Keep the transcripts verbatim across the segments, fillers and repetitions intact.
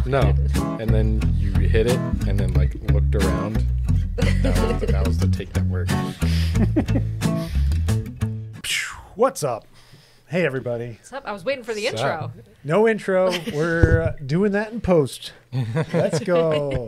No. And then you hit it and then like looked around. That was the, that was the take that worked. What's up? Hey, everybody. What's up? I was waiting for the What's intro. up? No intro. We're uh, doing that in post. Let's go.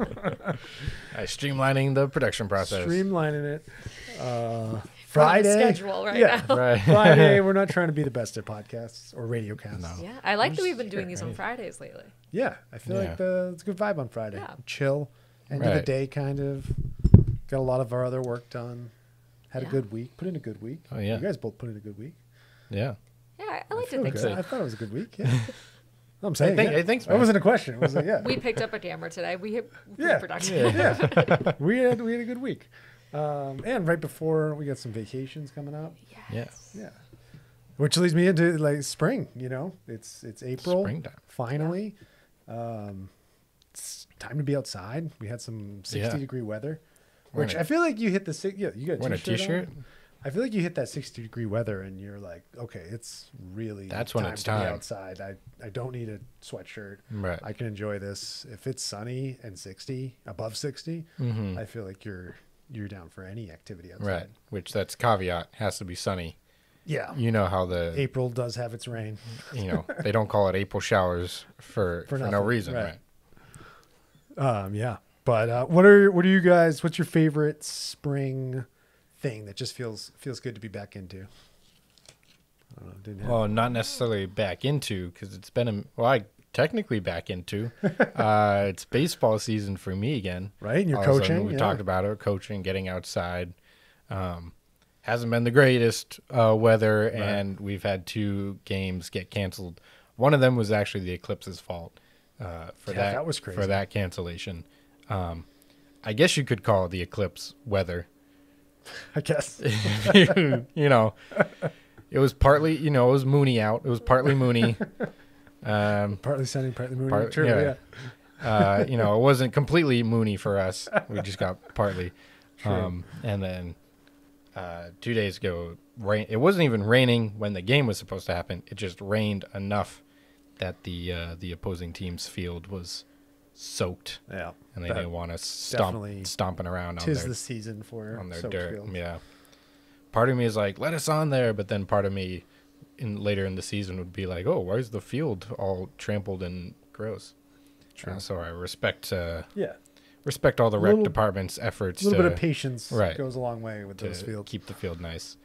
I streamlining the production process. Streamlining it. Uh, We're on the Friday. schedule right yeah. now. Right. Friday. We're not trying to be the best at podcasts or radiocasts. No. Yeah, I like that we've been Just doing here, these on right? Fridays lately. Yeah. I feel Yeah. like the, it's a good vibe on Friday. Yeah. Chill. End of the Right. day, kind of. Got a lot of our other work done. Had a Yeah. good week. Put in a good week. Oh, yeah. You guys both put in a good week. Yeah. Yeah, I, I like to Feel think good. so. I thought it was a good week. Yeah. I'm saying. think- yeah. I think so. That wasn't a question. It was like, yeah. We picked up a camera today. We hit Yeah. production. yeah. we had we had a good week. Um, and right before we got some vacations coming up. Yes. Yeah. Which leads me into like spring, you know. It's it's April. Springtime. Finally. Um, it's time to be outside. We had some sixty Yeah. degree weather. Wearing Which a- I feel like you hit the six yeah, you got a Wearing a t-shirt. t-shirt? on. I feel like you hit that sixty degree weather and you're like, okay, it's really That's when time it's to be time. outside. I, I don't need a sweatshirt. Right. I can enjoy this. If it's sunny and sixty, above sixty, Mhm. I feel like you're you're down for any activity outside. Right. Which that's caveat. Has to be sunny. Yeah. You know how the April does have its rain. you know they don't call it April showers for For for, no nothing, reason, right. right? Um, yeah. But uh, what are what are you guys? What's your favorite spring thing that just feels feels good to be back into? I don't know. Didn't have, Well, not necessarily back into because it's been a well, I technically back into. uh, it's baseball season for me again. right? And you're All of a sudden, coaching. We yeah. talked about it, coaching, getting outside. Um, hasn't been the greatest uh, weather, Right. and we've had two games get canceled. One of them was actually the Eclipse's fault uh, for Yeah, that. that was crazy. For that cancellation. Um, I guess you could call it the eclipse weather. I guess. you know, it was partly, you know, it was moony out. It was partly moony. Um, Partly sunny, partly moony. Part- True. yeah. Yeah. uh, you know, it wasn't completely moony for us. We just got partly. True. Um, and then uh, two days ago, rain. It wasn't even raining when the game was supposed to happen. It just rained enough that the uh, the opposing team's field was soaked, Yeah. and they That didn't want us definitely stomp, stomping around on Tis their the season for on their soaked dirt. fields. Yeah. Part of me is like, let us on there, but then part of me, in later in the season, would be like, oh, why is the field all trampled and gross? True. Uh, so I respect uh, Yeah. respect all the A rec little- department's efforts A little to, bit of patience right. goes a long way with those to fields. keep the field nice.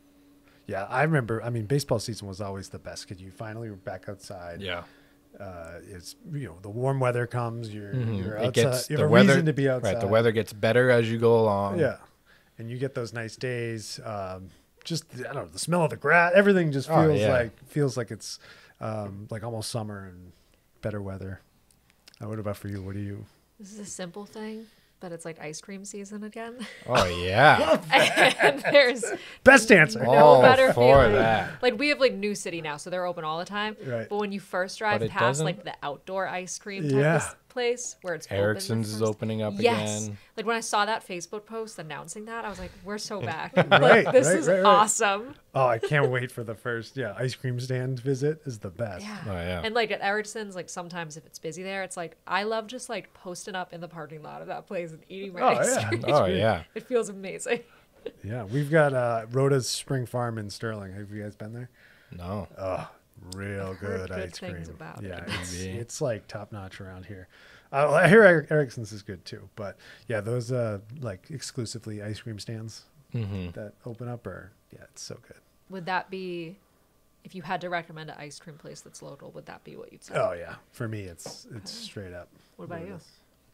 Yeah, I remember. I mean, baseball season was always the best because you finally were back outside. Yeah. Uh, it's you know the warm weather comes. You're Mhm. you're It outside. gets you the have a weather reason to be outside. Right. The weather gets better as you go along. Yeah, and you get those nice days. Um, just I don't know the smell of the grass. Everything just Oh, feels yeah. like feels like it's um, like almost summer and better weather. Uh, what about for you? What do you? This is a simple thing, but it's like ice cream season again. Oh yeah. And there's Best answer. no All better for feeling. that. Like we have like New City now, so they're open all the time. Right. But when you first drive But it past doesn't- like the outdoor ice cream type Yeah. of s- place where it's open the Erickson's is first- opening up Yes. again. Like when I saw that Facebook post announcing that, I was like, we're so back. Right, Like, this right, is right, right. awesome. Oh, I can't wait for the first yeah ice cream stand visit. Is the best. Yeah. Oh, yeah. And like at Erickson's, like sometimes if it's busy there, it's like I love just like posting up in the parking lot of that place and eating my Oh, ice yeah. cream. Oh yeah. It feels amazing. Yeah, we've got uh, Rhoda's Spring Farm in Sterling. Have you guys been there? No. Oh, real I've heard good, good ice cream. things about yeah, it. it's, Maybe. it's like top notch around here. Uh, I hear Eric- Erickson's is good too, but yeah, those uh, like exclusively ice cream stands Mm-hmm. that open up are yeah, it's so good. Would that be, if you had to recommend an ice cream place that's local, would that be what you'd say? Oh yeah, for me it's it's straight up. What about you? Rhoda's.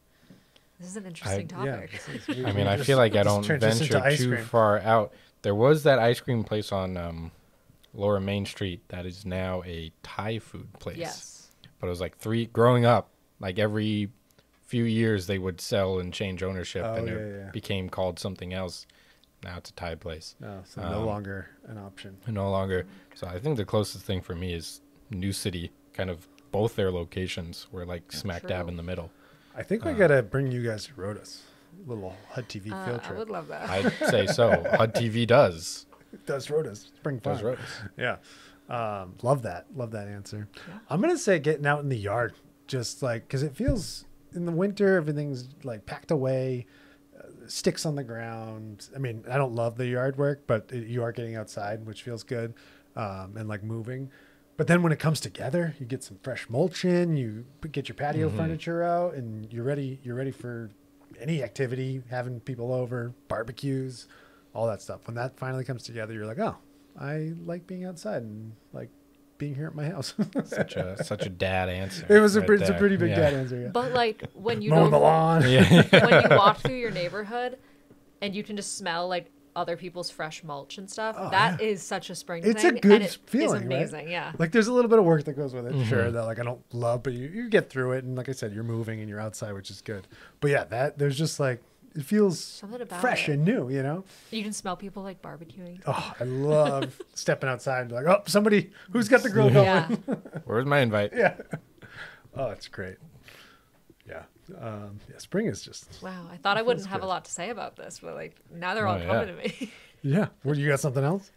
This is an interesting Yeah, topic. this is- we- I mean, we I just- feel like I just don't transitioned to venture ice too cream. far out. There was that ice cream place on um, Lower Main Street that is now a Thai food place. Yes. But it was like three, growing up, like every few years they would sell and change ownership Oh, and yeah, it yeah. became called something else. Now it's a Thai place. No, so no Um, longer an option. No longer. So I think the closest thing for me is New City, kind of both their locations were like smack dab True. in the middle. I think we uh, gotta bring you guys to Rhoda's little H U D T V Uh, field I trip. would love that. I'd say so. H U D T V does. Does Rhoda's Spring Farm. Does Rhoda's. Yeah. Um, love that. Love that answer. Yeah. I'm going to say getting out in the yard, just like, because it feels in the winter, everything's like packed away, uh, sticks on the ground. I mean, I don't love the yard work, but it, you are getting outside, which feels good, um, and like moving. But then when it comes together, you get some fresh mulch in, you get your patio Mm-hmm. furniture out, and you're ready. You're ready for any activity, having people over, barbecues, all that stuff. When that finally comes together, you're like, oh, I like being outside and like being here at my house. Such a such a dad answer. It was a, right pre- it's a there. pretty big Yeah. dad answer. Yeah. But like when you Mowing go the lawn. Yeah. when you walk through your neighborhood and you can just smell like other people's fresh mulch and stuff, Oh, that yeah. is such a spring It's thing. a good and it feeling, is right? amazing, yeah. Like there's a little bit of work that goes with it, Mm-hmm. sure, that like I don't love, but you, you get through it. And like I said, you're moving and you're outside, which is good. But yeah, that there's just like, it feels Something about fresh it. and new, you know? You can smell people like barbecuing. Oh, I love stepping outside and be like, oh, somebody who's got the grill going. Yeah. Where's my invite? Yeah. Oh, it's great. Yeah. Um, yeah. Spring is just, Wow. I thought I wouldn't feels have good. a lot to say about this, but like now they're Oh, all yeah. coming to me. yeah. Well, you got something else?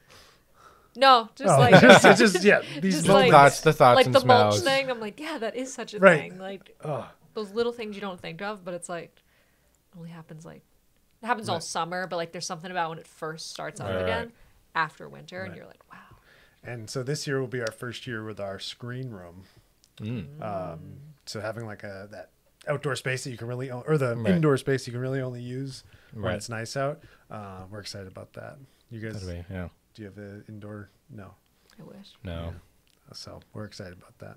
No, just Oh, like just, it's just, yeah. These Just The like- thoughts, the thoughts like and the smells. mulch thing. I'm like, yeah, that is such a Right. thing. Like Oh, those little things you don't think of, but it's like it only happens like it happens all Right. summer, but like there's something about when it first starts up Right, right. again after winter, and Right. you're like, wow. and so this year will be our first year with our screen room. Mm. Um, so having like a that outdoor space that you can really own, or the Right. indoor space you can really only use when Right. it's nice out. Uh, we're excited about that. You guys, That'd be- yeah. do you have an indoor? No. I wish. No. So we're excited about that.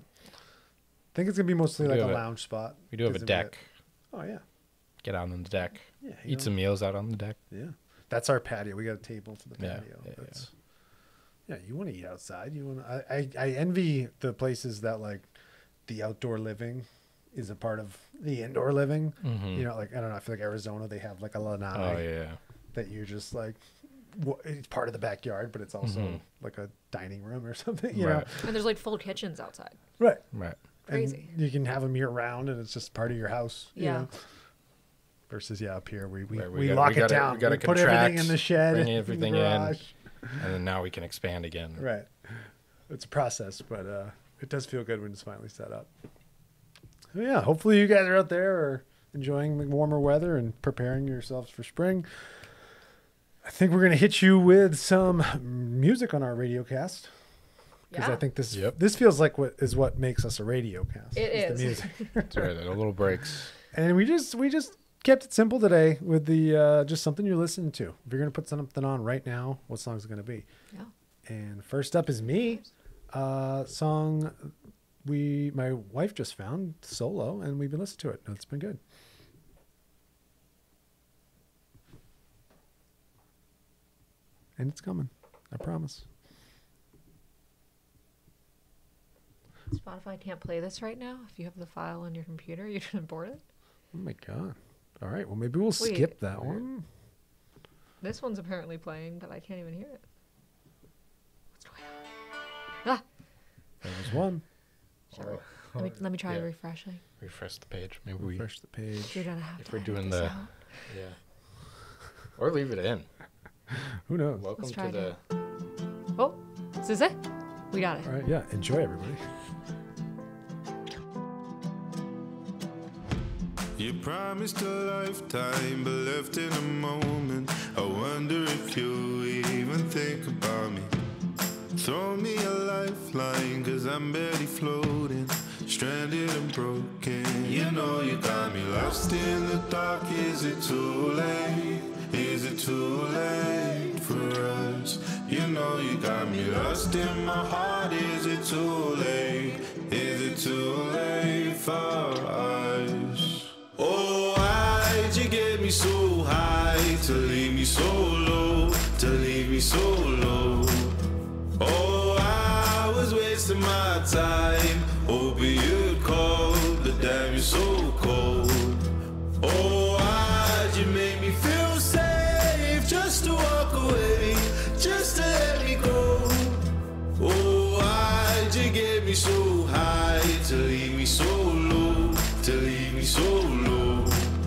I think it's gonna be mostly We like do a have a- lounge spot. We do have a 'cause of it. deck. Oh yeah, Get out on the deck. yeah. you Eat know, some meals out on the deck. Yeah, that's our patio. We got a table for the Yeah, patio. yeah, That's, yeah. You want to eat outside. You want. I, I I envy the places that like the outdoor living is a part of the indoor living. Mhm. You know, like I don't know. I feel like Arizona, they have like a lanai Oh yeah. that you're just like, wh- it's part of the backyard, but it's also Mhm. like a dining room or something. You Right. And there's like full kitchens outside. know, right? Right. Crazy. And you can have them year round, and it's just part of your house. You Yeah. know? Versus yeah, up here we we, Right, we, we gotta- lock we it gotta- down. we gotta put everything contract, in the shed, bring in the everything in. garage. And then now we can expand again. Right. It's a process, but uh, it does feel good when it's finally set up. So yeah, hopefully you guys are out there or enjoying the warmer weather and preparing yourselves for spring. I think we're gonna hit you with some music on our Radiocast because Yeah. I think this Yep. this feels like what is what makes us a Radiocast. It the is. music. That's right. A little breaks. And we just we just kept it simple today with the uh, just something you're listening to. If you're gonna put something on right now, what song is it gonna be? Yeah. And first up is me, uh, song we my wife just found solo, and we've been listening to it. And it's been good. And it's coming, I promise. Spotify can't play this right now. If you have the file on your computer, you can import it. Oh my god! All right, well maybe we'll Wait. skip that one. This one's apparently playing, but I can't even hear it. What's going on? Ah, There was one. sure. Let me, let me try Yeah. refreshing. Refresh the page. Maybe we. Refresh the page. You're gonna have If to we're edit doing this the- out. Yeah. Or leave it in. Who knows? Welcome Let's to try the. Oh, this is it. We got it. All right, yeah. Enjoy, everybody. You promised a lifetime, but left in a moment. I wonder if you even think about me. Throw me a lifeline, cause I'm barely floating. Stranded and broken. You know you got me lost in the dark. Is it too late? Is it too late for us? You know you got me lost in my heart. Is it too late? Is it too late for us? Oh, why'd you get me so high to leave me so low, to leave me so low? Oh, I was wasting my time, hoping you'd call, but damn, you're so cold. Oh, why'd you make me feel safe just to walk away, just to let me go? Oh, why'd you get me so high to leave me so low, to leave me so low?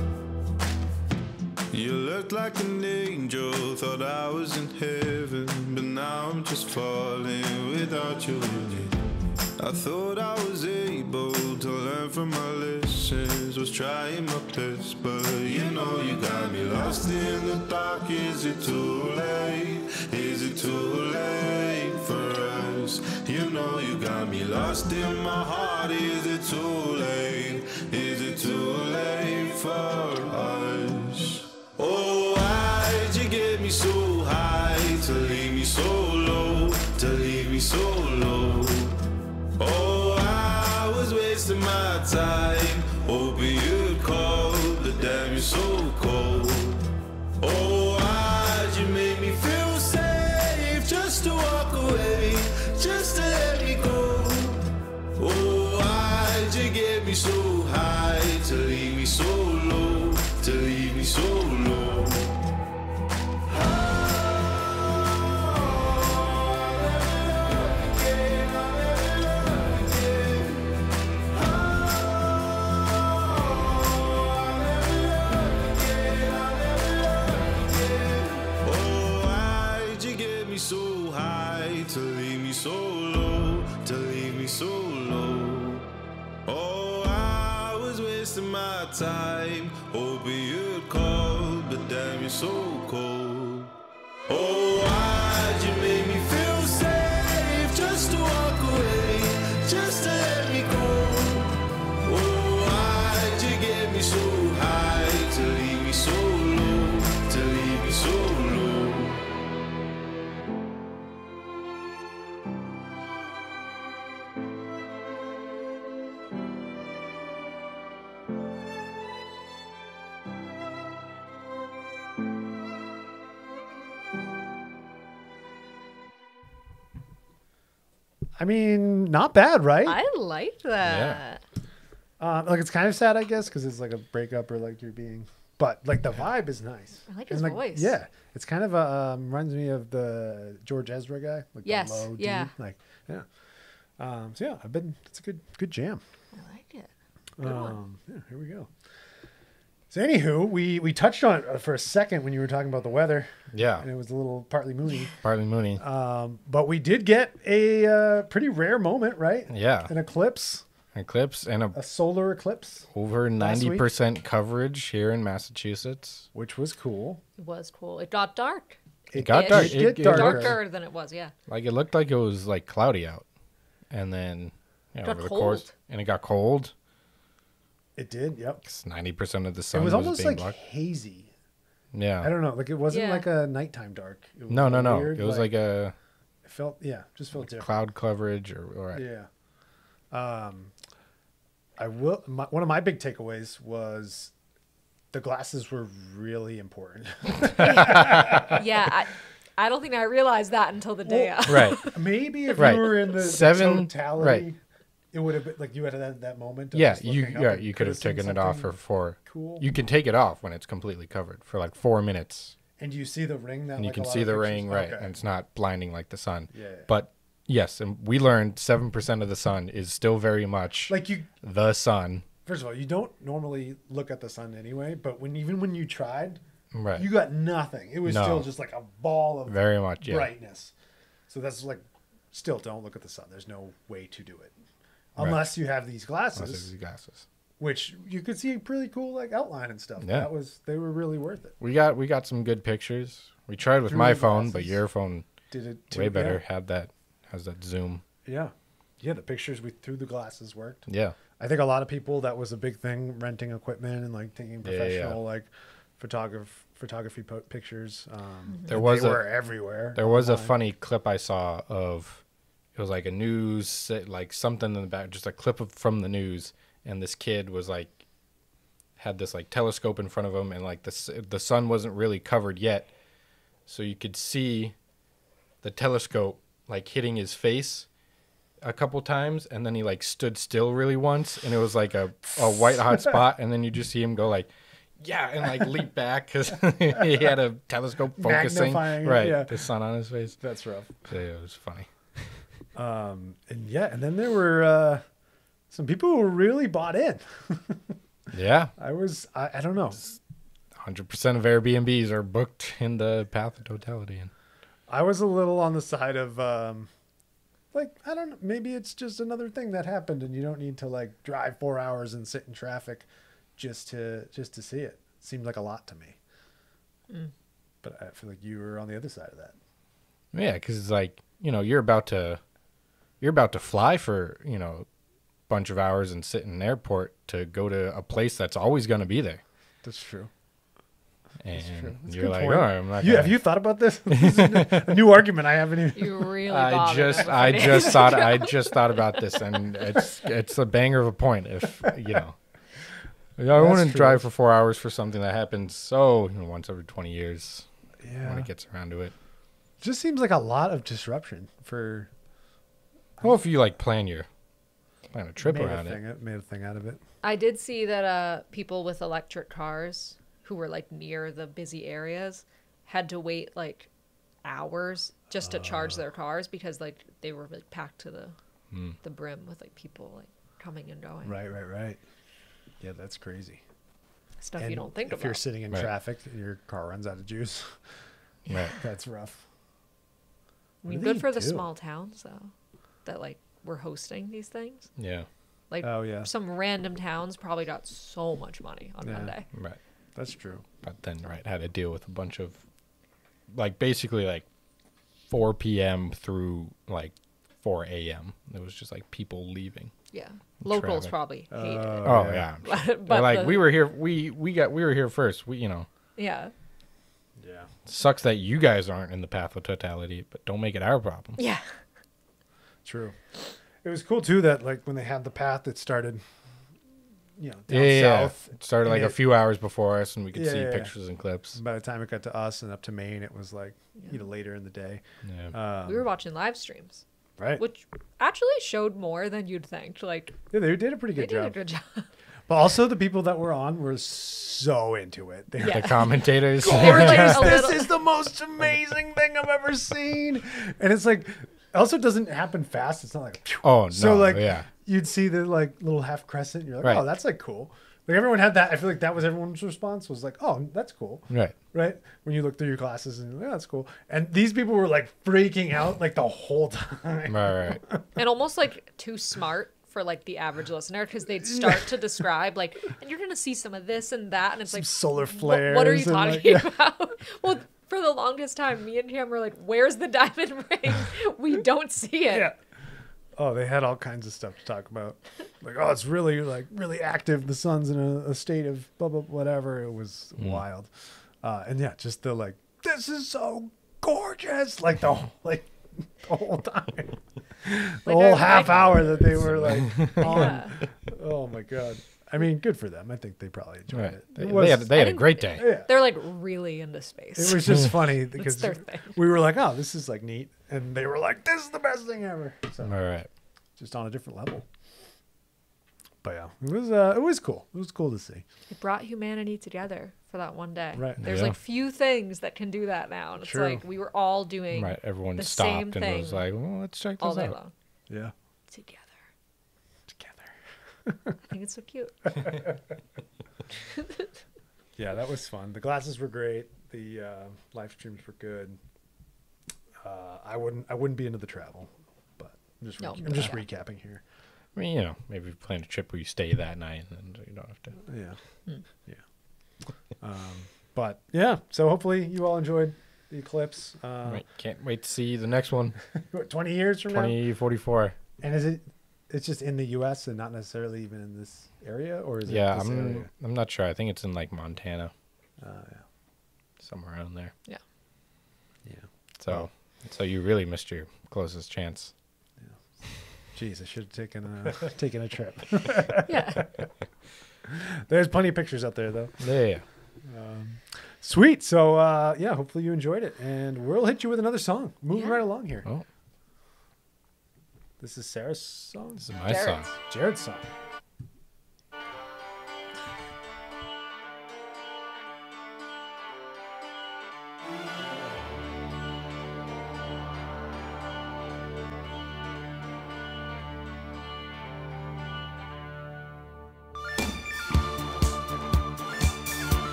You looked like an angel, thought I was in heaven, but now I'm just falling without you in it. I thought I was able to learn from my lessons, was trying my best, but you know you got me lost in the dark. Is it too late? Is it too late for us? You know you got me lost in my heart. Is it too late? Is it too late for us? Oh, why'd you get me so high to leave me so low, to leave me so low? Oh, I was wasting my time, hoping you'd call, but damn, you're so cold. Oh, why'd you make me feel safe, just to walk away, just to let me go? Oh, why'd you get me so high, to leave me so low, to leave me so low? So high to leave me so low, to leave me so low. Oh, I was wasting my time, hoping you'd call, but damn, you're so cold. Oh, why'd you make me feel safe, just to walk away, just to let me go? Oh, why'd you get me so high, to leave me so low, to leave me so low? I mean, not bad, right? I like that. Uh, like it's kind of sad, I guess, because it's like a breakup or like you're being, but like the vibe is nice. I like his And, like, voice. Yeah, it's kind of a um, reminds me of the George Ezra guy. Like Yes, the low D, yeah. like yeah. Um, so yeah, I've been. It's a good good jam. I like it. Good one. Um, yeah, here we go. So anywho, we we touched on it for a second when you were talking about the weather, Yeah, and it was a little partly moony. partly moony. Um, but we did get a uh, pretty rare moment, right? Yeah, An eclipse, eclipse and a a solar eclipse, over last ninety week. percent coverage here in Massachusetts. which was cool. It was cool. It got dark. It got Ish. dark. It It, get it darker. looked- Darker than it was, yeah. like it looked like it was like cloudy out, and then you know, Got over the cold. course, and it got cold. It did, yep. Ninety percent of the sun It was was, almost being like blocked. hazy. Yeah. I don't know, like it wasn't Yeah. like a nighttime dark. It was no, no, no. weird, It was like, a it felt yeah, just felt different. cloud coverage or, or Yeah. Um, I will. My, one of my big takeaways was the glasses were really important. Yeah, I, I don't think I realized that until the day Well, of. right. Maybe if Right. you were in the, the Seven- totality, right. it would have been like you had that, that moment. Of Yeah, just you looking up yeah and you could have seen taken it off for something four. cool. You can take it off when it's completely covered for like four minutes, And you see the ring that and you like, can a lot see of the pictures- ring, right? Okay. And it's not blinding like the sun. Yeah. But yes, and we learned seven percent of the sun is still very much Like you, the sun. first of all, you don't normally look at the sun anyway. But when even when you tried, Right. you got nothing. It was No. still just like a ball of Very much, yeah. brightness. So that's like, still don't look at the sun. There's no way to do it Right. unless you have these glasses, Unless it's glasses. which you could see a pretty cool like outline and stuff. Yeah. That was they were really worth it. We got we got some good pictures. We tried with Through my the phone, but glasses. your phone Did it too, way better Yeah. had that has that zoom. yeah, yeah. The pictures we through the glasses worked. Yeah. I think a lot of people that was a big thing, renting equipment and like taking Yeah, yeah, yeah. professional like photograph photography po- pictures. Um, There and was they a- were everywhere. There was a online. funny clip I saw of it was like a news like something in the back, just a clip of, from the news, and this kid was like had this like telescope in front of him, and like the s- the sun wasn't really covered yet, so you could see the telescope like hitting his face a couple times, and then he like stood still really once, and it was like a, a white hot spot, and then you just see him go like yeah and like leap back because he had a telescope focusing Magnifying it, right yeah. the sun on his face. That's rough. So it was funny. Um, and yeah, and then there were uh, some people who were really bought in. Yeah, I was, I, I don't know. one hundred percent of Airbnbs are booked in the path of totality. And I was a little on the side of um, like, I don't know, maybe it's just another thing that happened and you don't need to like drive four hours and sit in traffic just to just to see it. It seemed like a lot to me. Mm. But I feel like you were on the other side of that. Yeah, because it's like, you know, you're about to you're about to fly for, you know, a bunch of hours and sit in an airport to go to a place that's always going to be there. That's true. And true. That's a you're good like, point. oh, I'm not You, gonna... have you thought about this? This is a, a new argument I haven't even. You really I bothered just him I with just it. thought I just thought about this, and it's it's a banger of a point. If you know, I wouldn't true. drive for four hours for something that happens so, you know, once every twenty years Yeah. when it gets around to it. Just seems like a lot of disruption for. Well, if you like plan your plan a trip made around a it. thing, Made a thing out of it. I did see that uh, people with electric cars who were like near the busy areas had to wait like hours just to charge their cars because like they were like packed to the Hmm. the brim with like people like coming and going. Right, right, right. Yeah, that's crazy. Stuff And you don't think if about. you're sitting in Right. traffic and your car runs out of juice, Right. that's rough. I mean, What do good they for the do? small towns though, that like were hosting these things. Yeah. Like Oh yeah, some random towns probably got so much money on Yeah. Monday. Right. that's true. But then, right, had to deal with a bunch of, like, basically like four p.m. through like four a.m. It was just like people leaving. Yeah, locals Traffic. probably hated Uh, it. Oh yeah. yeah. But, They're but like, the- we were here. We we got we were here first. We you know. Yeah, Yeah. Sucks that you guys aren't in the path of totality, but don't make it our problem. yeah. True. It was cool too that like when they had the path, it started, you know, down Yeah, yeah. south. It started and like a it- few hours before us, and we could Yeah, see yeah, yeah. pictures and clips. By the time it got to us and up to Maine, it was like you know later in the day. Yeah. Um, We were watching live streams, right. which actually showed more than you'd think. Like Yeah, they did a pretty they good did a job. good job. But also the people that were on were so into it. They were Yeah. The commentators. They were like just, a this little. is the most amazing thing I've ever seen. And it's like, also doesn't happen fast. It's not like, phew. Oh no! so like yeah. you'd see the like little half crescent. And you're like, Right. oh, that's like cool. Like everyone had that. I feel like that was everyone's response was like, oh, that's cool. Right. Right. When you look through your glasses and you're like, yeah, that's cool. And these people were like freaking out like the whole time. Right. Right. And almost like too smart for like the average listener because they'd start to describe like, and you're gonna see some of this and that, and it's Some like solar "Wh- flares. What are you and, like, talking yeah. about? Well, for the longest time, me and Cam were like, "Where's the diamond ring? We don't see it." Yeah. Oh, they had all kinds of stuff to talk about. Like, oh, it's really like really active. The sun's in a, a state of blah blah whatever. It was wild. Uh, and yeah, just the like, this is so gorgeous. Like the whole- like the whole time, the Like, whole I- half I- hour that they were like on. Yeah. Oh my god. I mean, good for them. I think they probably enjoyed Right. it. They, It they was, had they had a think- great day. yeah. They're like really into space. It was just funny because their thing. we were like, oh, this is like neat, and they were like, this is the best thing ever. So. All right. Just on a different level. But yeah, it was uh, it was cool. It was cool to see. It brought humanity together for that one day. Right. There's Yeah. like few things that can do that now. And it's True. like we were all doing Right. Everyone the stopped same and thing was like, well, let's check all this day out. long Yeah, together. together. I think it's so cute. Yeah, that was fun. The glasses were great. The uh, live streams were good. Uh, I wouldn't I wouldn't be into the travel, but I'm just No, re- I'm just yeah. recapping here. I mean, you know, maybe plan a trip where you stay that night and you don't have to. Yeah, Hmm. yeah. Um, but yeah, so hopefully you all enjoyed the eclipse. Uh, Right. Can't wait to see the next one. what, twenty years from now. twenty forty-four. And is it? It's just in the U S and not necessarily even in this area, or is Yeah, it this I'm area? I'm not sure. I think it's in like Montana, Uh, yeah. somewhere around there. Yeah. Yeah. So so you really missed your closest chance. Jeez, I should have taken a taken a trip. Yeah. There's plenty of pictures out there though. Yeah. Um, sweet. So uh, yeah, hopefully you enjoyed it, and we'll hit you with another song. Moving Yeah. right along here. Oh, This is Sarah's song. this is my Jared's. song. Jared's song.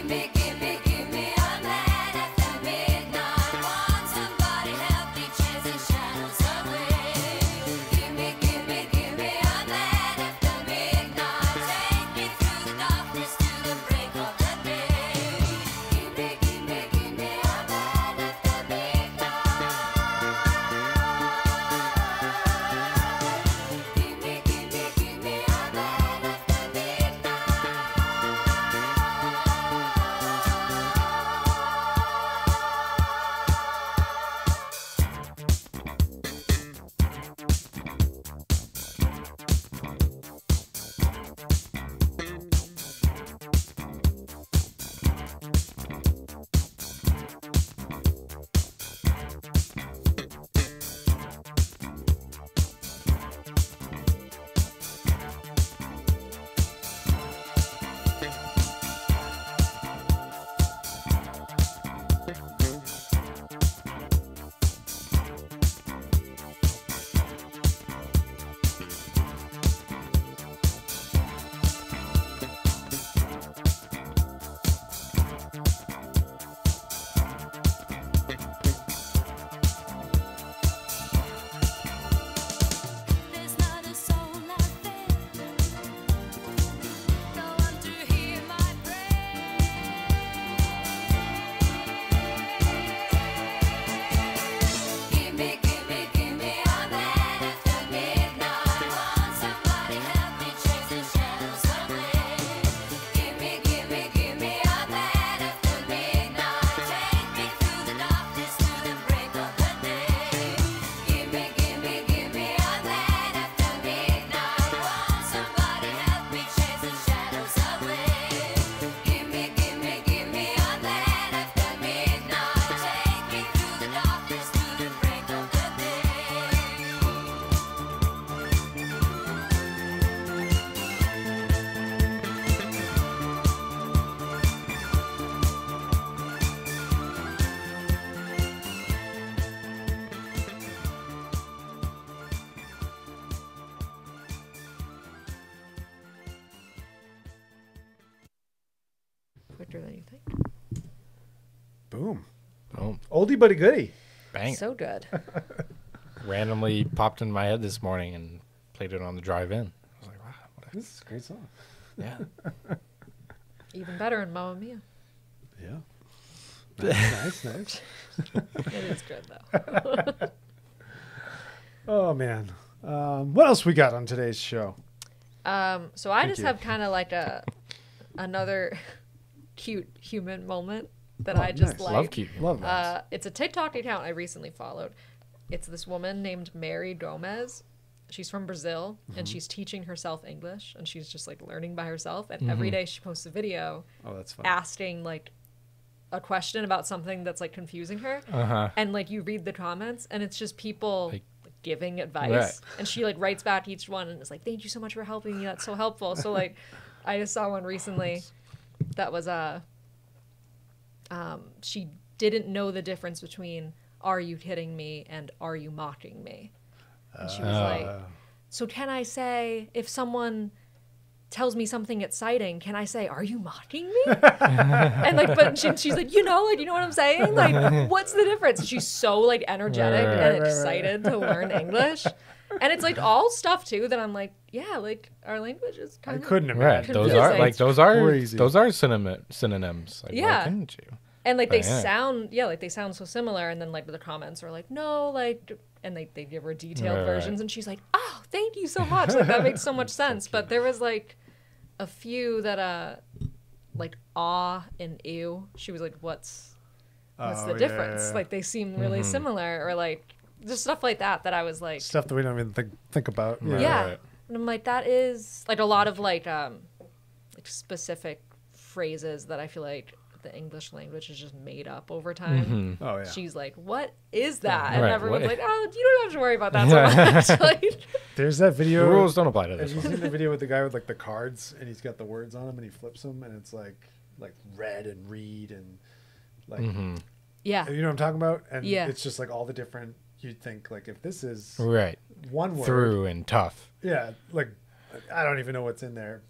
quicker than you think. Boom. Boom. Oldie but a goodie. Bang. So good. Randomly popped in my head this morning and played it on the drive in. I was like, wow. What a, This is a great song. yeah. Even better in Mamma Mia. Yeah. Nice, nice, nice. It is good though. Oh man. Um, what else we got on today's show? Um, so I Thank just you. have kind of like a another cute human moment that Oh, I just nice. like. Love cute. Love that. Uh, it's a TikTok account I recently followed. It's this woman named Mary Gomez. She's from Brazil and she's teaching herself English and she's just like learning by herself. And every day she posts a video Oh, that's fun. asking like a question about something that's like confusing her. Uh-huh. And like you read the comments and it's just people Like- giving advice. Right. And she like writes back each one and is like, thank you so much for helping me. That's so helpful. So like I just saw one recently that was uh, um, she didn't know the difference between are you kidding me and are you mocking me? And she was like, Uh, so can I say if someone tells me something exciting, can I say, are you mocking me? And like, but she, she's like, you know, like, you know what I'm saying? Like, what's the difference? She's so like energetic Right, right, and right, excited to learn English. And it's like all stuff too that I'm like, yeah, like our language is I kind of couldn't Right. imagine. Those Confusing. are like those are Crazy. those are synonym, synonyms. Like, Yeah. why couldn't you? and like they But, yeah. sound yeah like they sound so similar and then like the comments are like no like and they, they give her detailed Right. versions and she's like oh thank you so much like that makes so much sense but there was like a few that uh like ah and ew she was like what's what's Oh, the yeah, difference yeah, yeah. like they seem really Mm-hmm. similar or like just stuff like that that I was like Stuff that we don't even think think about. Right. yeah Right. and I'm like that is like a lot of like um like specific phrases that I feel like the English language is just made up over time. Mhm. Oh yeah. She's like, "What is that?" And Right, everyone's what- like, "Oh, you don't have to worry about that so much." Like, There's that The video. rules don't apply to Have this you one. seen the video with the guy with like the cards and he's got the words on them and he flips them and it's like like read and read and like Mhm. yeah, you know what I'm talking about? And Yeah. it's just like all the different. You'd think like if this is Right. one word, Through and tough. yeah, like I don't even know what's in there,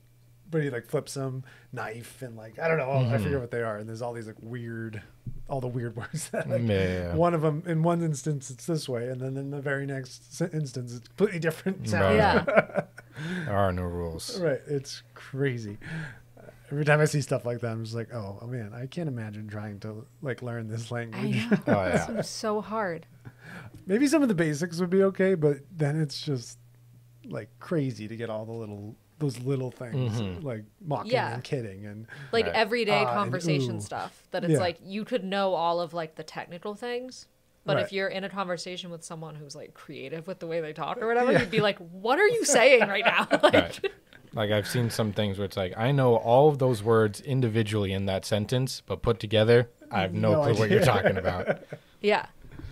but he like flips them, knife, and like I don't know, I forget what they are. And there's all these like weird, all the weird words that like, Yeah. one of them in one instance it's this way, and then in the very next s- instance it's completely different sound. Right. Yeah. There are no rules. Right, it's crazy. Every time I see stuff like that, I'm just like, oh, oh man, I can't imagine trying to like learn this I language. know. Oh, yeah. It's so hard. Maybe some of the basics would be okay, but then it's just like crazy to get all the little those little things Mhm. like mocking Yeah. and kidding and Like Right. everyday Ah, and conversation ooh. stuff that it's Yeah. like you could know all of like the technical things, but Right. if you're in a conversation with someone who's like creative with the way they talk or whatever, you'd be like, "What are you saying right now?" like, Right. Like I've seen some things where it's like I know all of those words individually in that sentence, but put together, I have no, No clue what you're idea. talking about. yeah.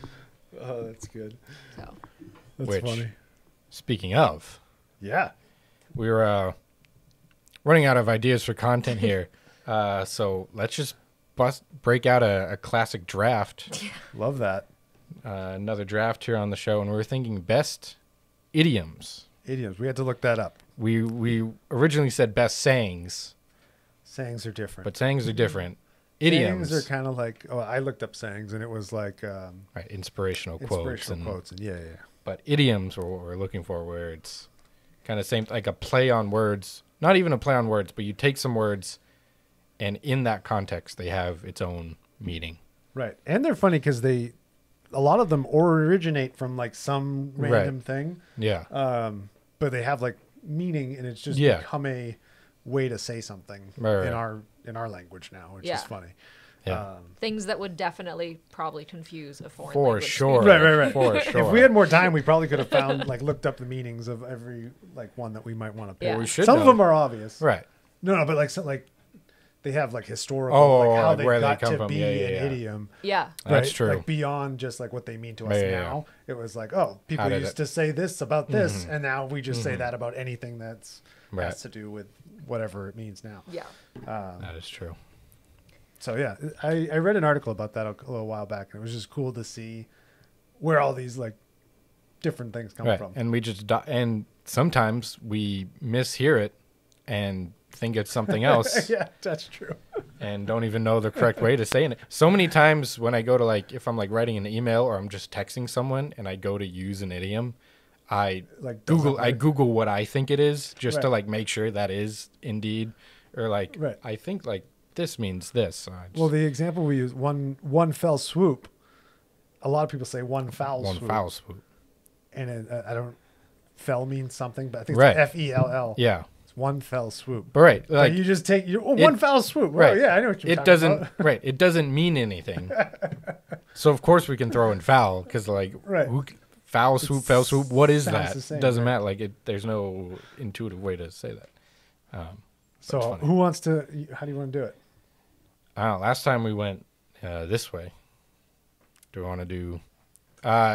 oh, that's good. So That's Which- funny. Speaking of, Yeah. we were uh, running out of ideas for content here, uh, so let's just bust break out a, a classic draft. Love that. Uh, another draft here on the show, and we were thinking best idioms. Idioms. We had to look that up. We we originally said best sayings, Sayings are different. but sayings are different. Idioms Sayings are kind of like, oh, I looked up sayings and it was like um, right, inspirational, quotes, inspirational and quotes. And yeah, yeah, yeah. but idioms are what we're looking for, where it's kind of same like a play on words, not even a play on words, but you take some words, and in that context, they have its own meaning. Right. And they're funny because they, a lot of them originate from like some Right. random thing. Yeah, Um, but they have like meaning and it's just Yeah. become a way to say something Right, right. in our in our language now, which Yeah. is funny. yeah, Um, things that would definitely probably confuse a foreign for language sure, speaker. Right, right, right. for sure. if we had more time, we probably could have found like looked up the meanings of every like one that we might want to pick. Yeah. we should Some of know. them are obvious. right. No, no, but like so, like they have like historical, Oh, like how like they where they got come to from. be Yeah, yeah, an yeah. idiom. Yeah. That's right? true. Like beyond just like what they mean to us Yeah, yeah, yeah. now. It was like, oh, people How did used it- to say this about this, Mhm. and now we just say Mhm. that about anything that's Right. has to do with whatever it means now. Yeah. Um, That is true. so yeah, I, I read an article about that a, a little while back, and it was just cool to see where all these like different things come Right, from. and we just do- and sometimes we mishear it and think it's something else. yeah, that's true. And don't even know the correct way to say it. So many times when I go to like, if I'm like writing an email or I'm just texting someone and I go to use an idiom, I Like Google, doesn't I work. Google what I think it is just to Right. like make sure that is indeed, or like, Right. I think like this means this. I just- Well, the example we use one one fell swoop. A lot of people say one foul one swoop, foul swoop. and it, uh, I don't. Fell means something, but I think Right. it's F E L L. Yeah. It's one fell swoop. But right. Like Like you just take you oh, it- one foul swoop. Right. right. yeah, I know what you're it talking doesn't, about. right. It doesn't mean anything. So of course we can throw in foul because like, Right. who, c- foul swoop, foul swoop. What is sounds that? the same, Doesn't right? matter. Like it, there's no intuitive way to say that. Um, it's So funny. who wants to? How do you want to do it? I don't know. Last time we went uh, this way. Do we want to do? Uh,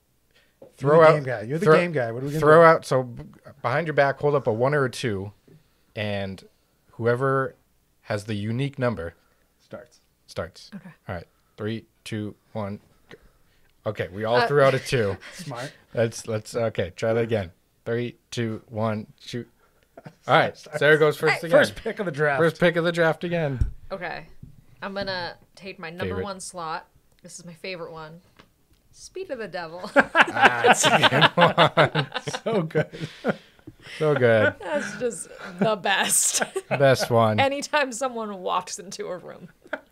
throw You're the out. game guy. You're the throw- game guy. What are we gonna Throw do? out. So b- behind your back, hold up a one or a two, and whoever has the unique number Starts. starts. Okay. All right. Three, two, one. Go. Okay, we all Uh, threw out a two. Smart. Let's let's okay. Try that again. Three, two, one, shoot. All right. Sarah goes first again. First pick of the draft. First pick of the draft again. Okay. I'm gonna take my number Favorite. one slot. This is my favorite one. Speed of the Devil. That's a good one. so good. So good. That's just the best. Best one. Anytime someone walks into a room.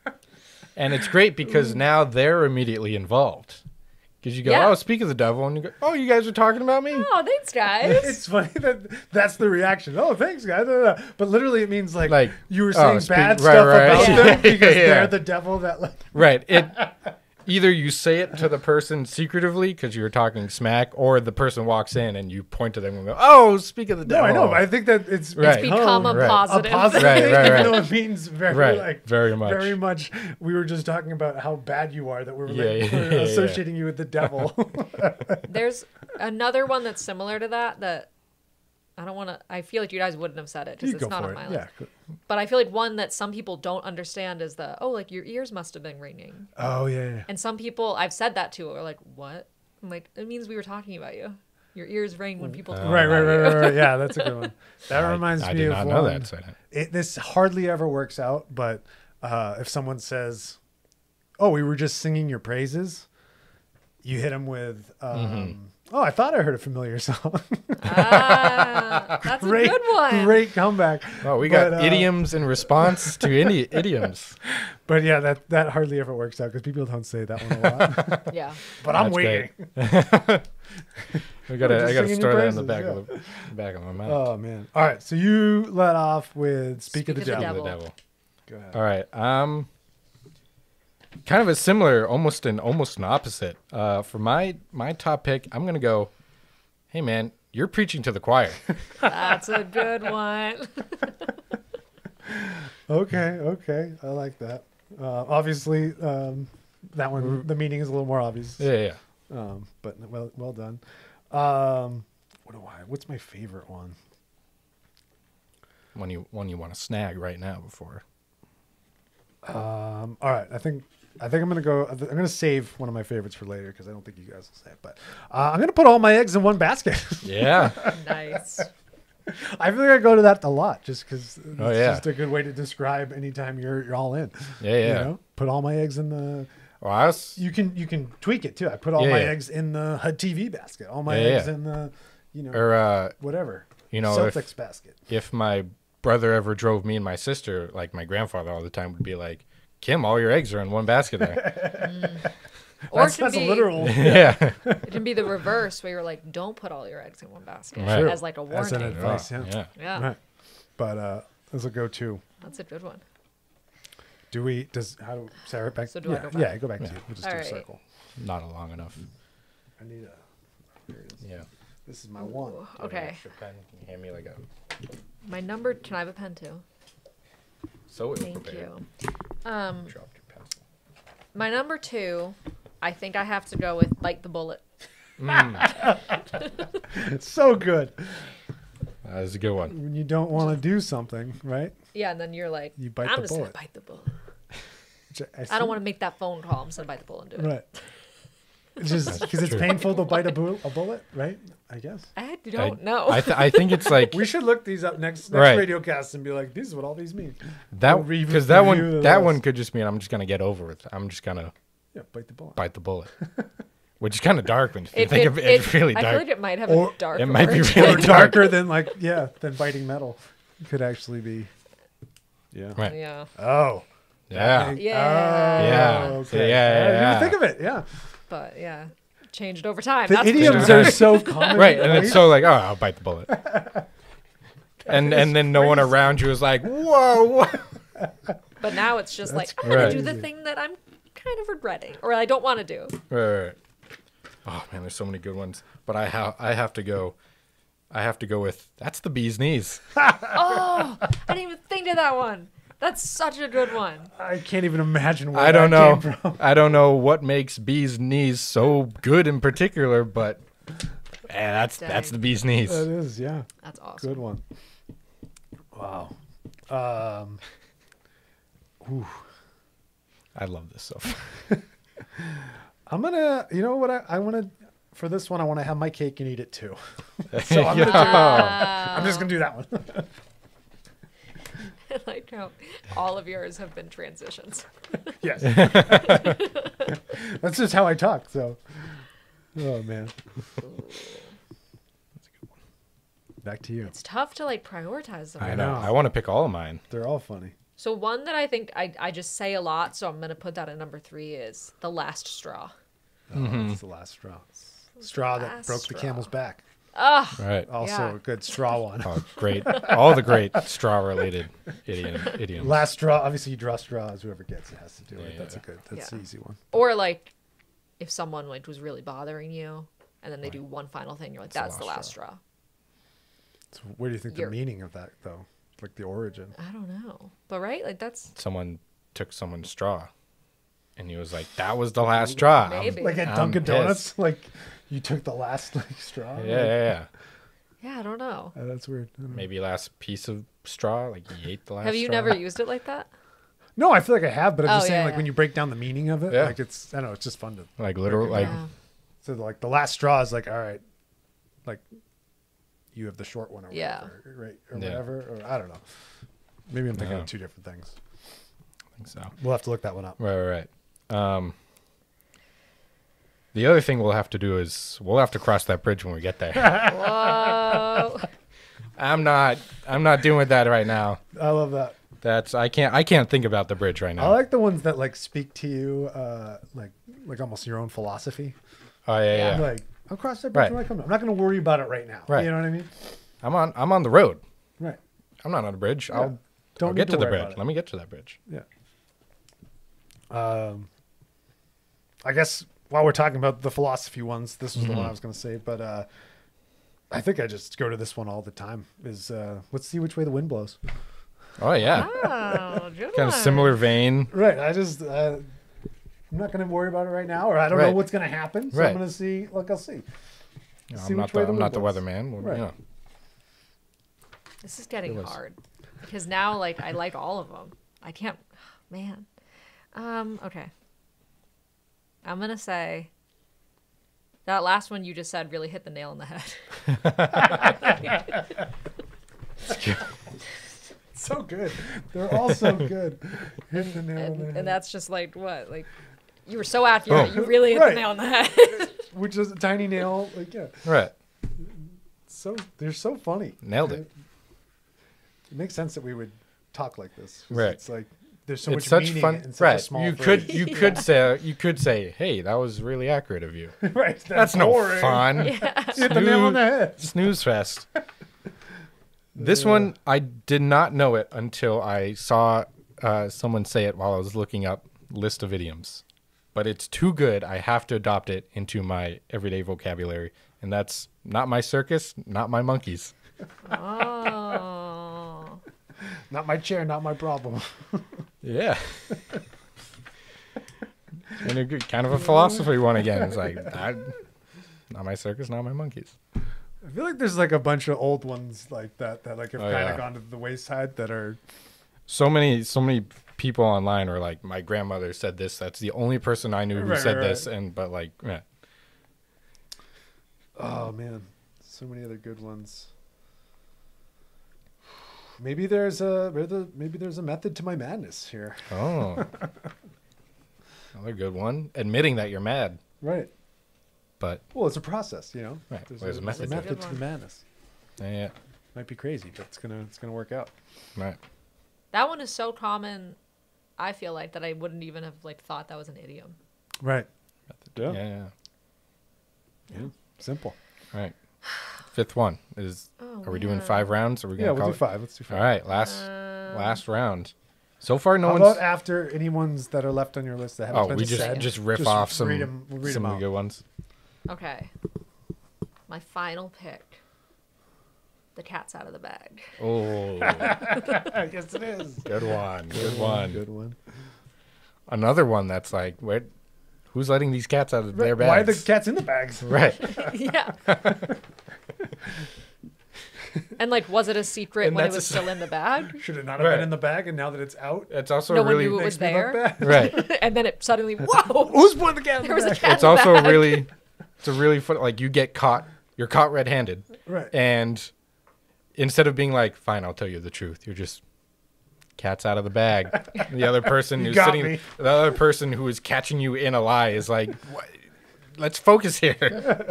And it's great because now they're immediately involved. Because you go, Yeah. oh, speak of the devil. And you go, oh, you guys are talking about me? Oh, thanks, guys. It's funny that that's the reaction. Oh, thanks, guys. Da, da, da. But literally, it means like, Like, you were oh, saying speak- bad right, stuff right. about Yeah. them because Yeah. they're the devil that like. Right. It Either you say it to the person secretively because you're talking smack, or the person walks in and you point to them and go, oh, speak of the No, devil. I know. But I think that it's Right. It's become a Right. a positive. positive Right, thing, right, even right. though it means very Right, like very much. very much. We were just talking about how bad you are that we're, Yeah, like, yeah, we're yeah, yeah. associating you with the devil. There's another one that's similar to that that I don't want to. I feel like you guys wouldn't have said it because you it's go not for on it. my Yeah. list. cool. But I feel like one that some people don't understand is the oh, like your ears must have been ringing. Oh yeah. yeah. And some people I've said that to are like, what? I'm like, it means we were talking about you. Your ears ring when people Uh, talk Right, right, about right, you. right, right. Yeah, that's a good one. That I- reminds I me did of not one. know that. So I- It, this hardly ever works out, but uh, if someone says, "Oh, we were just singing your praises," you hit them with, um, Mm-hmm. "Oh, I thought I heard a familiar song." Ah, that's great, a good one. great comeback. Oh, we got But, uh, idioms in response to any idioms. But yeah, that that hardly ever works out because people don't say that one a lot. Yeah. But I'm That's waiting. great. We gotta, just I gotta singing store your that in the praises, back yeah. of the back of my mind. Oh man! All right, so you let off with "Speak, Speak of the of the Devil." Devil. The devil. Go ahead. All right. Um, kind of a similar, almost an almost an opposite. Uh, for my my top pick, I'm gonna go. Hey man, you're preaching to the choir. That's a good one. Okay, okay, I like that. Uh, obviously, um, that one the meaning is a little more obvious. Yeah, yeah. Um, but well, well done. Um, what do I? What's my favorite one? One you one you want to snag right now before. Um, all right, I think I think I'm gonna go. I'm gonna save one of my favorites for later because I don't think you guys will say it. But uh, I'm gonna put all my eggs in one basket. Yeah. Nice. I feel like I go to that a lot just because it's Oh, yeah. just a good way to describe anytime you're you're all in. Yeah, yeah. You know? Put all my eggs in the. Well, I was. You can you can tweak it too. I put all Yeah, my yeah. eggs in the H U D T V basket. All my Yeah, eggs yeah. in the, you know, Or uh, whatever. you know, Celtics if, basket. if my brother ever drove me and my sister, like my grandfather all the time would be like, Kim, all your eggs are in one basket there. Or That's, it can that's a be, literal. yeah. It can be the reverse where you're like, don't put all your eggs in one basket Right. as like a As an warning. advice. yeah. yeah. Yeah, Right. But uh, as a go-to. that's a good one. Do we? Does how do Sarah back? So do I yeah, go back? Yeah, go back to you. We'll just All do a right. circle. Not a long enough. I need a. Here it is. Yeah. This is my one. Okay. Extra pen. Can you hand me like a. My number. Can I have a pen too? So Thank you. Um, Dropped your pencil. my number two, I think I have to go with Bite the Bullet. It's so good That was a good one. when you don't want to do something, right? Yeah, and then you're like, You bite I'm the just bullet. gonna bite the bullet. Which I, I don't want to make that phone call. I'm just gonna bite the bullet and do it. Right. It's just because it's true. painful to bite a, bu- a bullet, right? I guess. I don't I, know. I, th- I think it's like We should look these up next next Right. Radiocast and be like, "This is what all these mean." that We'll re- because that review one the that list. one could just mean I'm just gonna get over it. I'm just gonna Yeah, bite the bullet. bite the bullet, which is kind of dark when you It- think it- of it. It's really I dark. feel like it might have Or- a dark. it might be origin. really Or darker than like yeah than biting metal. It could actually be. Yeah. right. Yeah. Oh. Yeah. Make- Yeah. Oh, Yeah. okay. Yeah, yeah, I didn't yeah. even think of it. Yeah. But yeah, changed over time. The that's for idioms sure. are so common. Right, and it's so like, oh, I'll bite the bullet. And and then no one around you is like, whoa, what? But now it's just like I'm Right. gonna do the thing that I'm kind of regretting, or I don't want to do. Right, right, right. Oh man, there's so many good ones. But I have I have to go. I have to go with that's the bee's knees. Oh, I didn't even think of that one. That's such a good one. I can't even imagine where I don't that know. came from. I don't know what makes bee's knees so good in particular, but eh, that's that's Dang. the bee's knees. That is, yeah. That's awesome. Good one. Wow. Um, ooh. I love this stuff. I'm gonna, you know what? I, I want to, for this one, I want to have my cake and eat it too. So I'm, gonna do, I'm just gonna do that one. I like how all of yours have been transitions. Yes. That's just how I talk. So, oh man. Back to you. It's tough to like prioritize them. I I know. know. I want to pick all of mine. They're all funny. So one that I think I, I just say a lot, so I'm gonna put that at number three is The Last Straw. Oh, it's the last straw. Straw that last broke the straw. camel's back. Ah, Right. Also Yeah. a good straw one. Oh, great. All the great straw-related idiom, idioms. Last straw. Obviously, you draw straws. Whoever gets it has to do it. Yeah, That's a yeah. good. That's Yeah. the easy one. or like if someone like was really bothering you, and then they do one final thing, you're like, the that's the last last straw. So where do you think You're- the meaning of that, though? Like the origin? I don't know, but right, like that's Someone took someone's straw, and he was like, "That was the last straw." I'm- Maybe. Like at I'm Dunkin' pissed. Donuts, like you took the last like straw. Yeah, yeah, yeah. yeah, I don't know. Uh, that's weird. I don't know. Maybe last piece of straw, like he ate the last. Have you straw. never used it like that? No, I feel like I have, but I'm just Oh, saying, yeah, like yeah. when you break down the meaning of it, Yeah. like it's I don't know, it's just fun to. like literal like Yeah. So like the last straw is like, all right, like you have the short one or Yeah. whatever, right? Or Yeah. whatever. Or I don't know. Maybe I'm thinking Yeah. of two different things. I think so. We'll have to look that one up. Right, right, right. Um, the other thing we'll have to do is we'll have to cross that bridge when we get there. Whoa. I'm not. I'm not doing that right now. I love that. That's. I can't. I can't think about the bridge right now. I like the ones that like speak to you, uh, like like almost your own philosophy. oh yeah, yeah. Yeah. Like I'll cross that bridge Right. when I come. I'm not going to worry about it right now. Right. You know what I mean? I'm on. I'm on the road. Right. I'm not on a bridge. I'll. Don't I'll need get to, the worry bridge. about it. Let me get to that bridge. Yeah. Um, I guess while we're talking about the philosophy ones, this was the one I was going to say, but uh, I think I just go to this one all the time. Is uh, let's see which way the wind blows. Oh yeah. Oh, good Kind of one. similar vein. Right. I just uh, I'm not going to worry about it right now, or I don't know Right. what's going to happen. So Right. I'm going to see. Look, I'll see. You know, See I'm not which the. way the I'm wind not the blows. weatherman. Well, Right. You know. This is getting It was. hard because now, like, I like all of them. I can't, man. Um. Okay. I'm gonna say that last one you just said really hit the nail on the head. So good. They're all so good. Hitting the nail on the and, head. and that's just like what, like, you were so accurate. Oh. You really hit Right. the nail on the head. Which is a tiny nail. Like yeah. Right. So they're so funny. Nailed it. It makes sense that we would talk like this. 'Cause Right. It's like there's so it's much such meaning fun. in such a Right. small You phrase. could. You could say. You could say. Hey, that was really accurate of you. right. That's no boring. fun. Hit the nail on the head. Snooze fest. This one, I did not know it until I saw uh, someone say it while I was looking up list of idioms. But it's too good, I have to adopt it into my everyday vocabulary. And that's not my circus, not my monkeys. Oh. Not my chair, not my problem. Yeah. And a good, kind of a philosophy one again. It's like, I, not my circus, not my monkeys. I feel like there's like a bunch of old ones like that that like have Oh, kind of yeah. gone to the wayside that are So many, so many people online are like, my grandmother said this. That's the only person I knew who Right, said right, this. right. And but like, yeah. oh man, so many other good ones. Maybe there's a maybe the- maybe there's a method to my madness here. Oh, another good one. Admitting that you're mad, Right. but Well, it's a process, you know. Right. There's, There's a, a there's a method to it. method Good to the one. madness. yeah, Might be crazy, but it's gonna it's gonna work out. right. That one is so common, I feel like, that I wouldn't even have like thought that was an idiom. Right. Yeah, Yeah. yeah. Yeah. Simple. Right. Fifth one is. Oh, Are we doing man. five rounds? Or are we Yeah, gonna we'll call do it- five. Let's do five. All right, last Um, last round. So far, no How one's. about after any ones that are left on your list that haven't Oh, been we just said? just riff Just off some read 'em- we'll read 'em some out. good ones. Okay. My final pick. The cat's out of the bag. Oh, I guess it is. good one. Good one. Good one. Another one that's like, where, who's letting these cats out of their bags? Why are the cats in the bags? Right. Yeah. And like, was it a secret And when it that's was a- still in the bag? Should it not have Right. been in the bag, and now that it's out, It's also No one really knew it was makes me look there. bad? right. And then it suddenly, whoa! Who's putting the cat in There the was a bag? cat. It's also bag. really, it's a really fun. Like you get caught, you're caught red-handed, Right. and instead of being like, "Fine, I'll tell you the truth," you're just cat's out of the bag. The other person You who's got sitting, me. the other person who is catching you in a lie is like, what? "Let's focus here."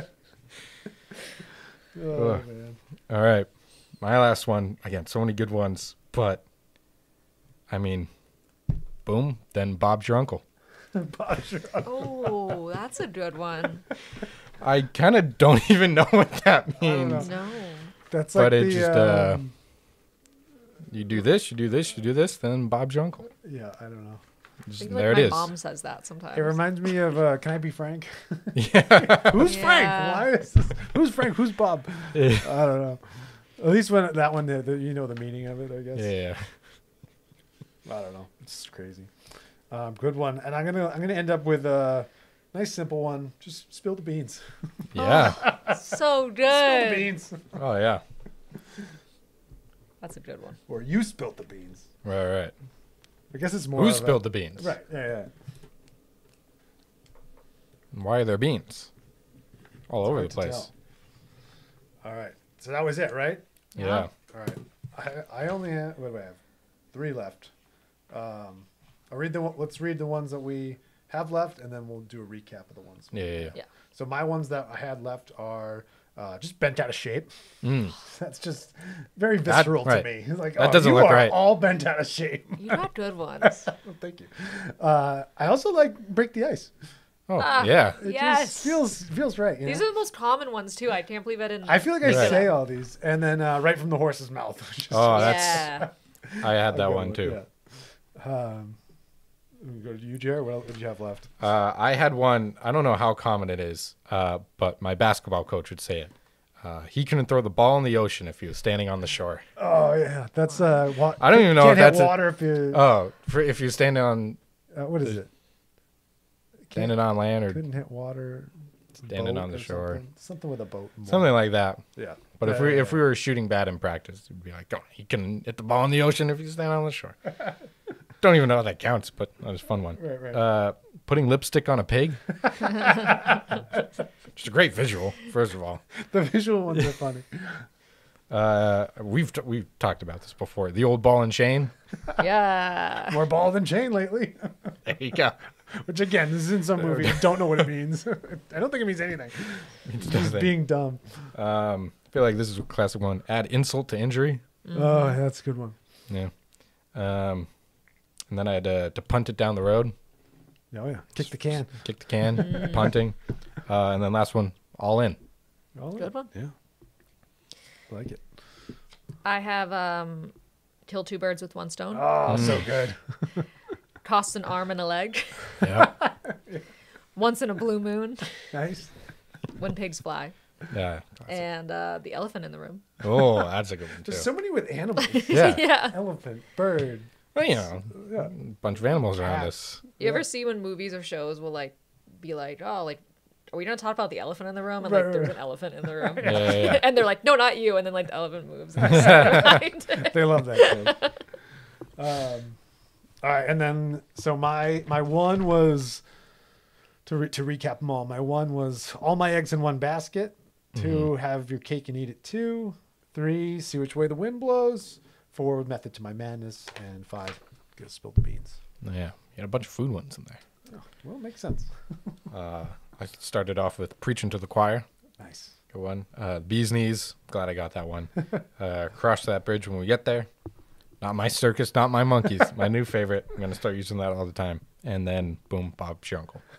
Oh, Ugh. man. All right, my last one. Again, so many good ones, but I mean, boom, then Bob's your uncle. Bob's your uncle. Oh, that's a good one. I kind of don't even know what that don't means. know. No. That's like But it the, just, uh, um, You do this, you do this, you do this, then Bob's your uncle. yeah, I don't know. I Just, think there like it my is. mom says that sometimes. It reminds me of uh, Can I Be Frank? Yeah. Who's Frank? Yeah. Why is this? Who's Frank? Who's Bob? I don't know. At least when that one, the, the, you know the meaning of it, I guess. Yeah. I don't know. It's crazy. Um, good one. And I'm gonna I'm gonna end up with a nice simple one. Just spill the beans. Yeah. So Spill the good. beans. Oh, yeah. That's a good one. Or you spilt the beans. Right, right. I guess it's more. Who of a- spilled the beans? Right. Yeah, yeah. And why are there beans? All over the hard to place. tell. All right. So that was it, right? Yeah. All right. I I only have what do I have? Three left. Um, I'll read the one- let's read the ones that we have left, and then we'll do a recap of the ones. Yeah. Yeah. yeah. Yeah. So my ones that I had left are uh, just bent out of shape. Mm. That's just very visceral right. to me. It's like, That oh, doesn't you look are right. all bent out of shape. You got good ones. Thank you. Uh, I also like break the ice. Oh, Ah. yeah. It Yes. just feels feels right. You These know? are the most common ones too. I can't believe I didn't. I feel like I Right. say all these, and then uh, right from the horse's mouth. Which is Oh, just- that's. yeah. I had a that good one too. Yeah. Um, we go to you, Jared. What else did you have left? Uh, I had one. I don't know how common it is, uh, but my basketball coach would say it. Uh, he couldn't throw the ball in the ocean if he was standing on the shore. Oh yeah, that's uh. Wa- I don't even know can't if that's hit a- water if you. Oh, for if you're standing on uh, what is it? standing on land or Couldn't hit water. standing boat on the or shore, Something, something with a boat. and something like that. water. Yeah. But if Yeah, we yeah, if we were shooting bad in practice, it'd be like, oh, he can hit the ball in the ocean if you stand on the shore. Don't even know how that counts, but that was a fun one. Right, right. Uh, putting lipstick on a pig. Just a great visual, first of all. the visual ones are funny. Uh, we've t- we've talked about this before. The old ball and chain. Yeah. More ball than chain lately. There you go. Which again, this is in some movie. I don't know what it means. I don't think it means anything. It's Just just being dumb. um, I feel like this is a classic one. Add insult to injury. Oh, yeah, that's a good one. Yeah. Um, and then I had to, to punt it down the road, Oh yeah, kick the can. kick the can, punting. Uh, and then last one, all in. Oh, Good one. Yeah, I like it. I have um, kill two birds with one stone. Oh, Mm. so good. Cost an arm and a leg. Yeah. Once in a blue moon. Nice. When pigs fly. Yeah. And uh, the elephant in the room. Oh, that's a good one too. There's so many with animals. Yeah. Yeah. Elephant, bird. Well, you know, Yeah. a bunch of animals around Cat. us. You Yeah. ever see when movies or shows will like be like, oh, like, are we gonna talk about the elephant in the room? And Right, like, right, there's right. an elephant in the room. Yeah, yeah, yeah. And they're like, no, not you. And then like the elephant moves. And they stand behind it. They love that joke. Um, all right, and then so my my one was to re- to recap them all. My one was all my eggs in one basket. Two, have your cake and eat it too. Three, see which way the wind blows. Four, method to my madness, and five, go spill the beans. Yeah. You had a bunch of food ones in there. Oh, well, it makes sense. Uh, I started off with preaching to the choir. Nice. Good one. Uh, bee's knees. Glad I got that one. Uh, cross that bridge when we get there. Not my circus, not my monkeys. My new favorite. I'm gonna start using that all the time. And then boom, Bob's your uncle.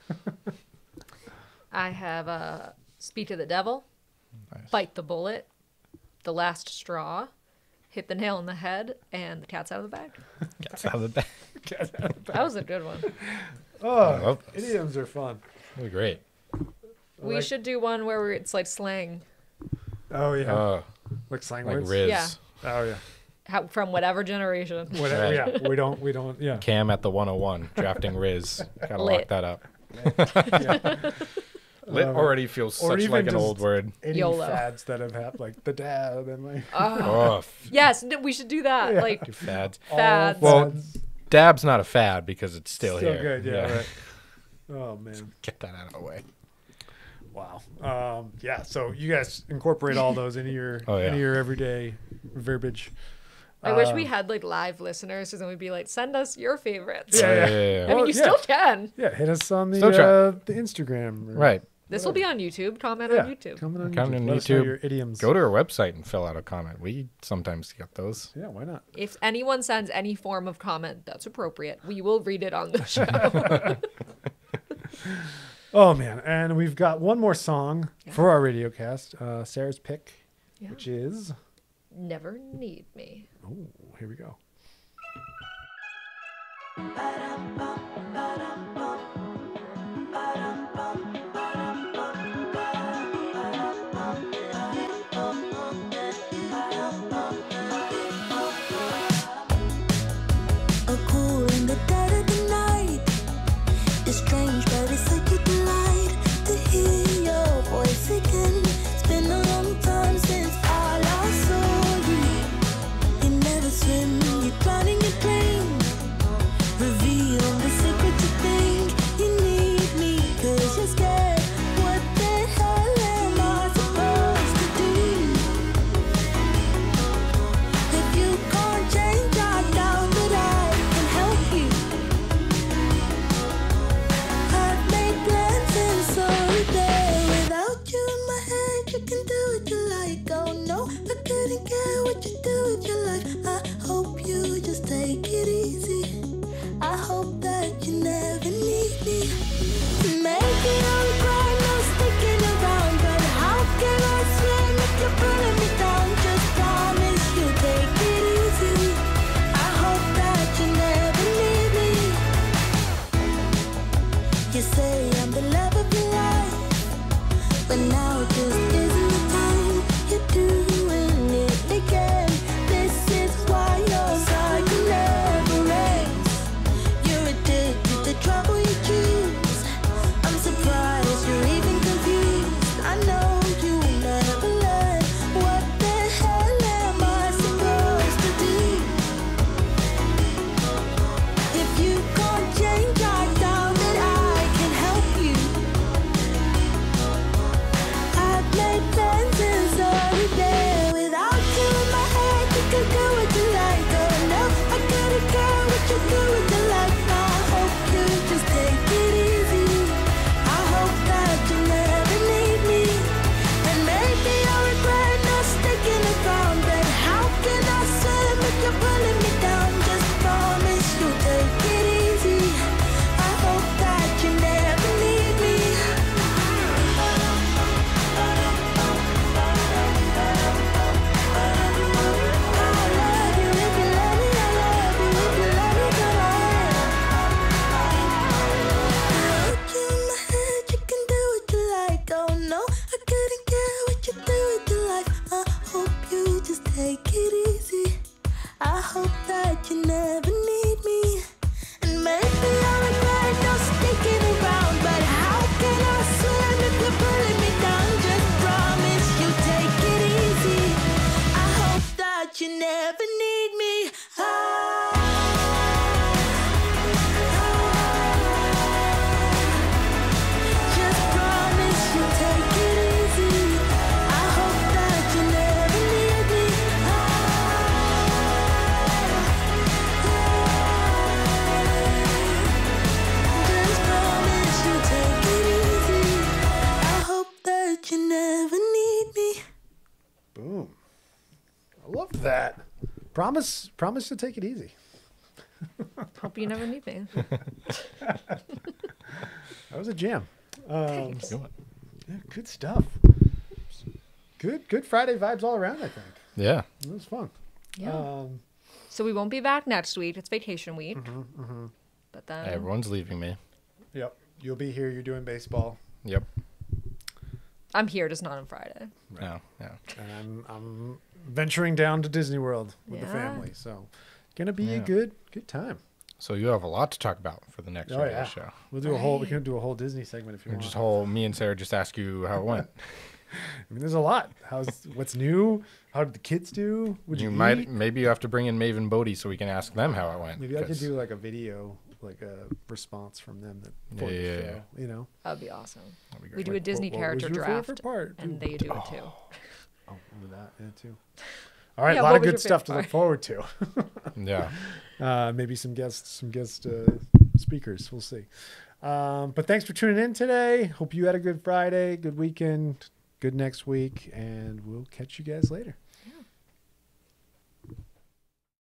I have uh, speak to the devil, Nice. bite the bullet, the last straw, hit the nail in the head, and the cat's out of the bag. Gets out of the bag. That was a good one. Oh, love those. idioms are fun. Really great. We Like- should do one where it's like slang Oh yeah, Oh, like slang like words. Riz. Yeah. Oh yeah. how, from whatever generation. Whatever. Right. Yeah, we don't. We don't. Yeah. Cam at the one oh one drafting Riz. Gotta Lit. lock that up. yeah. Lit Um, already feels or such even like an just- old word. Any YOLO. fads that have happened, like the dab and like Oh, Oh, f- yes, no, we should do that. Yeah. Like fads. all Fads. Well, fads. Dab's not a fad because it's still, Still here. good. Yeah. Right. Oh man. Get that out of the way. Wow. Um, yeah. So you guys incorporate all those into your Oh, yeah. into your everyday verbiage. I wish we Um, had like live listeners, because then we'd be like, send us your favorites. Yeah, yeah, yeah. yeah, yeah. I mean, Well, you yeah. still can. Yeah. Hit us on the Still try. uh, the Instagram. or- Right. This will be on YouTube. Comment Yeah. on YouTube. Comment on Comment YouTube. on Let us know YouTube. your idioms. Go to our website and fill out a comment. We sometimes get those. Yeah. Why not? If anyone sends any form of comment that's appropriate, we will read it on the show. Oh man. And we've got one more song Yeah. for our radio cast. Uh, Sarah's pick, Yeah. which is. Never need me. Oh, here we go. A cool in the dead of the night. It's strange, but it's a good delight to hear your voice again. It's been a long time since I last saw you. You never swim, you drown in your dreams. Reveal the secret to things. Maybe I'll cry, no sticking around, but how can I swim if you're pulling me down? Just promise you'll take it easy. I hope that you never leave me. You say I'm the love of your life, but now just isn't the time. You're doing it again. This is why your cycle never ends. You're addicted to trouble you choose. I'm surprised you're even confused. I know you never learn. What the hell am I supposed to do? If you can't change, I doubt that I can help you. I've made plans since early day. Without you in my head, you can do what you like. Oh no, I gotta go what you do with your life. I hope you just take it easy. I hope that you never need me. And maybe I'll regret not sticking around. But how can I swim if you're pulling me down? Just promise you'll take it easy. I hope that you never need me. I love you if you love me. I love you if you love me. Come on. Look you in my head, you can do what you like. Oh no, I couldn't care what you do with your life. I hope you just take it easy. I hope that you never need me. And maybe I'll regret not sticking around. But how can I swim if you're pulling me down? Just promise you'll take it easy. I hope that you never need me. Ah, just promise you'll take it easy. I hope that you never need me. Ah, just promise you'll take it easy. I hope that you never need me. Boom. I love that. Promise, promise to take it easy. Hope you never need me. That was a jam. Um, Good one. yeah, good stuff. Good, good Friday vibes all around. I think Yeah. it was fun. Yeah. Um, So we won't be back next week. It's vacation week. Mm-hmm, But then Everyone's leaving me. yep. You'll be here. You're doing baseball, Yep. I'm here, just not on Friday. Yeah. Yeah. and I'm I'm venturing down to Disney World with the Yeah. family. So, gonna be a Yeah. good good time. So you have a lot to talk about for the next Oh, radio yeah. show. We'll do a whole. We Right. can do a whole Disney segment if you And want. just whole me and Sarah just ask you how it went. I mean, there's a lot. How's what's new? How did the kids do? Would you, you might eat? maybe you have to bring in Maven Bodie so we can ask them how it went. Maybe I could 'cause- do like a video, like a response from them that Yeah, for the yeah, show. yeah. You know, That'd be awesome. That'd be We great. do a Like, Disney what- what was character your draft, favorite part? and Ooh. they do it too. Oh, with that, yeah, too. All right, Yeah, a lot what of was good your stuff to favorite look forward to. Yeah. Uh, maybe some guests, some guest uh, speakers. We'll see. Um, but thanks for tuning in today. Hope you had a good Friday, good weekend, good next week, and we'll catch you guys later.